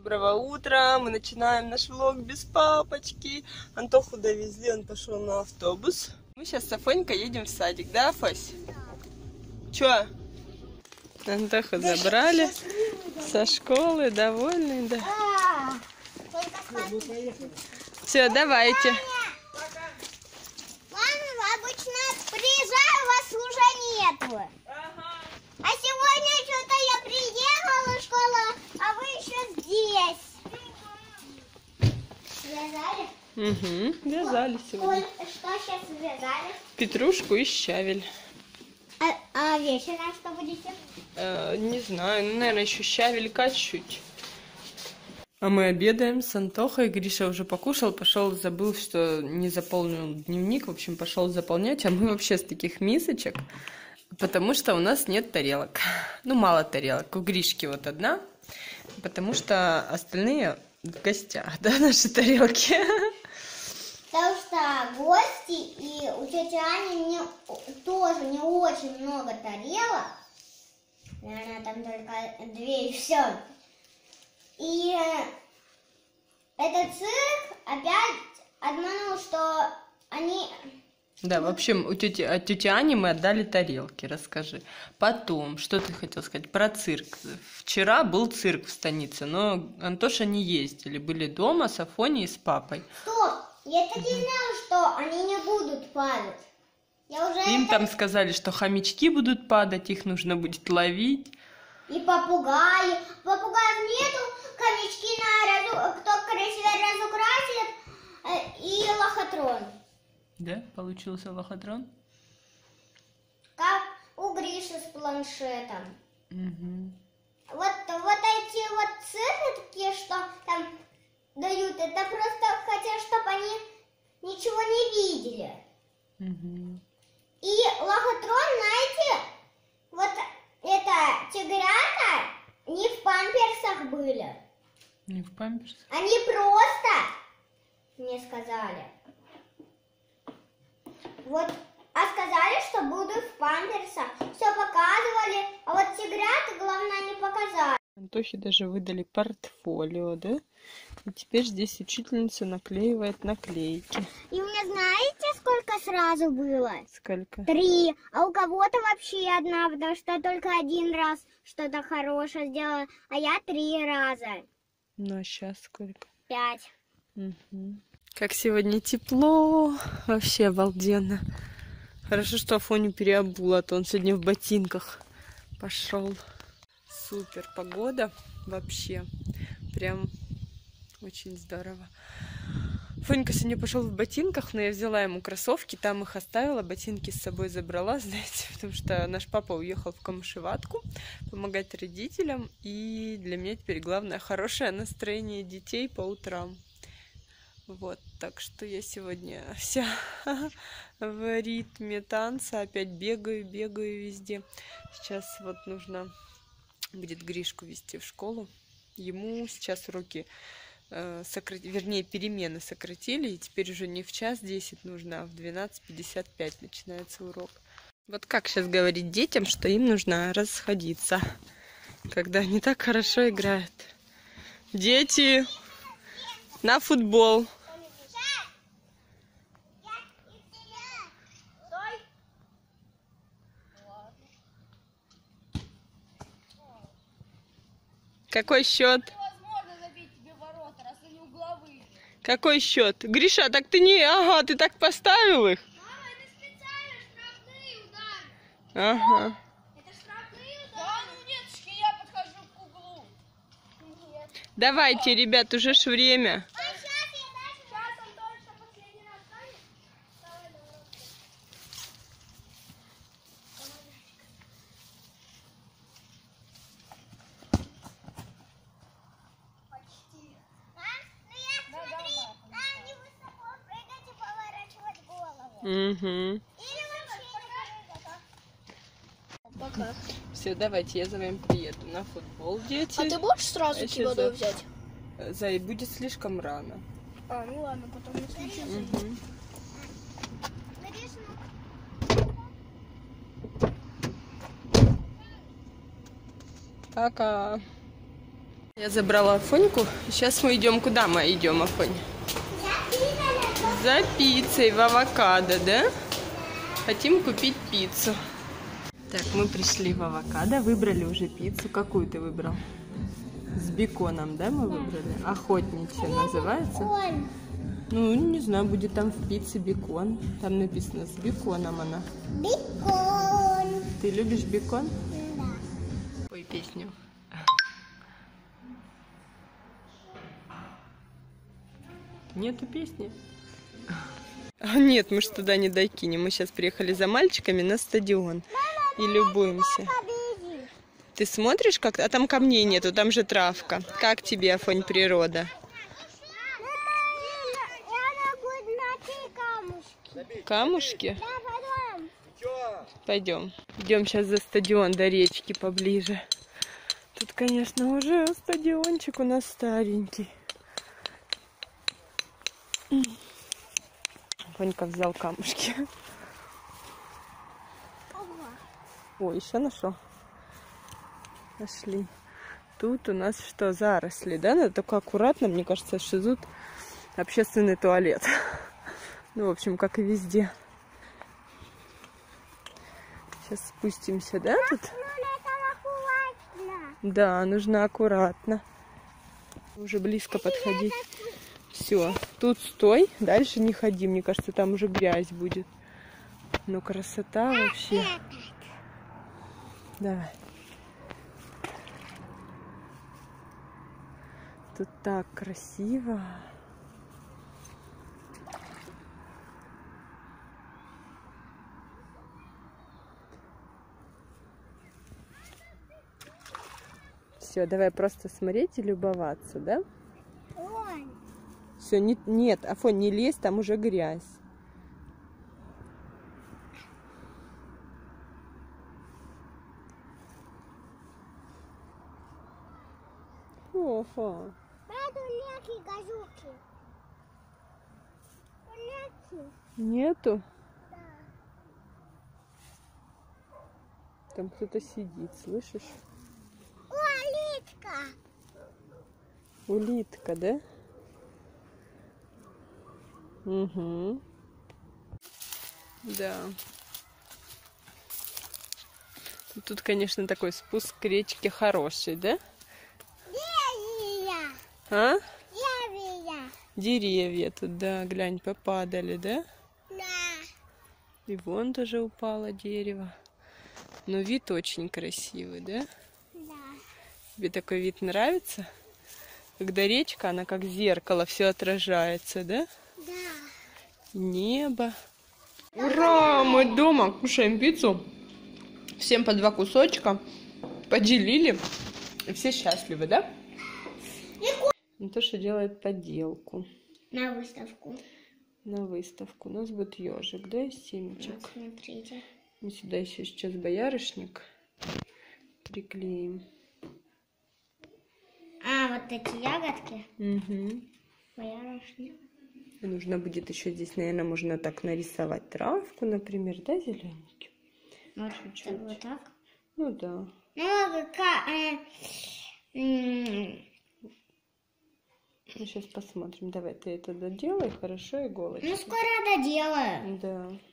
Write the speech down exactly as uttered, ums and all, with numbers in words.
доброго утра! Мы начинаем наш влог без папочки. Антоху довезли, он пошел на автобус. Мы сейчас с Афонькой едем в садик, да, Афось? Чё? Антоху забрали со школы, довольный, да? Все, давайте. Ладно, обычно приезжаю, вас уже нету. А сегодня что-то я приехала в школу, а вы еще здесь. Связали? Угу, вязали сегодня. Что сейчас связали? Петрушку и щавель. А, а вечером что будете? Э, не знаю, ну, наверное, еще щавелька чуть. А мы обедаем с Антохой. Гриша уже покушал, пошел, забыл, что не заполнил дневник. В общем, пошел заполнять. А мы вообще с таких мисочек, потому что у нас нет тарелок. Ну, мало тарелок. У Гришки вот одна, потому что остальные в гостях, да, наши тарелки. Потому что гости, и у тети Ани не, тоже не очень много тарелок. Наверное, там только две и все. И этот цирк опять обманул, что они... Да, в общем, у тети, от тети Ани мы отдали тарелки, расскажи. Потом, что ты хотел сказать про цирк? Вчера был цирк в станице, но Антоша не ездили, были дома с Афоней и с папой. Стоп! Я так и знала, что они не будут падать. Я уже Им это... там сказали, что хомячки будут падать, их нужно будет ловить. И попугаи. Попугаев нету, хомячки на разу... кто красиво разукрасит, и лохотрон. Да, получился лохотрон? Как у Гриши с планшетом. Угу. Вот, вот эти вот цифры такие, что там дают, это просто хотят, чтобы они ничего не видели. Угу. И лохотрон, знаете, вот это тигрята не в памперсах были. Не в памперсах? Они просто мне сказали. Вот, а сказали, что будут в памперсах. Все показывали, а вот тигрята, главное, не показали. Антохе даже выдали портфолио, да? И теперь здесь учительница наклеивает наклейки. И у меня знаете, сколько сразу было? Сколько? Три. А у кого-то вообще одна, потому что только один раз что-то хорошее сделала, а я три раза. Ну, а сейчас сколько? Пять. Угу. Как сегодня тепло, вообще обалденно. Хорошо, что Афоню переобула, а то он сегодня в ботинках пошел. Супер погода вообще, прям очень здорово. Фонька сегодня пошел в ботинках, но я взяла ему кроссовки, там их оставила, ботинки с собой забрала, знаете, потому что наш папа уехал в Камышеватку помогать родителям, и для меня теперь главное хорошее настроение детей по утрам. Вот, так что я сегодня вся в ритме танца, опять бегаю, бегаю везде. Сейчас вот нужно будет Гришку везти в школу. Ему сейчас уроки, э, сократ... вернее, перемены сократили, и теперь уже не в час десять нужно, а в двенадцать пятьдесят пять начинается урок. Вот как сейчас говорить детям, что им нужно расходиться, когда они так хорошо играют. Дети, на футбол! Какой счет? Невозможно забить тебе ворота, раз они угловые. Какой счет? Гриша, так ты не... Ага, ты так поставил их? Мама, это специально штрафные удары. Ага. Это штрафные удары? Да, ну деточки, я подхожу к углу. Нет. Давайте, ребят, уже ж время. А сейчас я дальше. Сейчас он точно последний раз станет. Давай, давай. Почти. Ну я, смотри, там не высоко прыгать и поворачивать голову. Угу. Или вообще не прыгать. Пока. Все, давайте, я за вами приеду на футбол, дети. А ты можешь сразу Я кивадою щас взять? за- Зай, будет слишком рано. А, ну ладно, потом если что. Угу. Пока. Я забрала Афоньку. Сейчас мы идем. Куда мы идем, Афонь? За пиццей в авокадо, да? Хотим купить пиццу. Так, мы пришли в авокадо, выбрали уже пиццу. Какую ты выбрал? С беконом, да, мы выбрали? Охотничья называется? Ну, не знаю, будет там в пицце бекон. Там написано с беконом она. Бекон. Ты любишь бекон? Да. Пой песню. Нету песни? А, нет, мы ж туда не докинем. Мы сейчас приехали за мальчиками на стадион. И любуемся. Ты смотришь, как? А там камней нету, там же травка. Как тебе, Афонь, природа? Камушки? Пойдем. Идем сейчас за стадион до речки поближе. Тут, конечно, уже стадиончик у нас старенький. Афонька взял камушки. О, еще нашел. Нашли. Тут у нас что, заросли, да? Надо только аккуратно, мне кажется, что тут общественный туалет. Ну, в общем, как и везде. Сейчас спустимся, да, тут? Да, нужно аккуратно. Уже близко подходить. Все, тут стой, дальше не ходи. Мне кажется, там уже грязь будет. Ну, красота вообще. Давай. Тут так красиво. Все, давай просто смотреть и любоваться, да? Все, не, нет, Афонь, не лезь, там уже грязь. Ого. Нету? Да. Там кто-то сидит, слышишь? Улитка. Улитка, да? Угу. Да. Тут, конечно, такой спуск к речке хороший, да? Деревья. А? Деревья. Деревья тут, да, глянь, попадали, да? Да. И вон тоже упало дерево. Но вид очень красивый, да? Да. Тебе такой вид нравится? Когда речка, она как зеркало, все отражается, да? Да. Небо. Ура! Мы дома кушаем пиццу. Всем по два кусочка. Поделили. И все счастливы, да? То, что делает поделку. На выставку. На выставку. У нас будет ежик, да, из семечек. Вот, смотрите. Мы сюда еще сейчас боярышник приклеим. А, вот эти ягодки. Угу. Боярышник. Нужно будет еще здесь, наверное, можно так нарисовать травку, например, да, зелененький? Вот, чуть-чуть. вот так. Ну да. Ну, как... Э, м, Ну, сейчас посмотрим. Давай ты это доделай, хорошо, иголочку. ну, скоро доделаю. Да.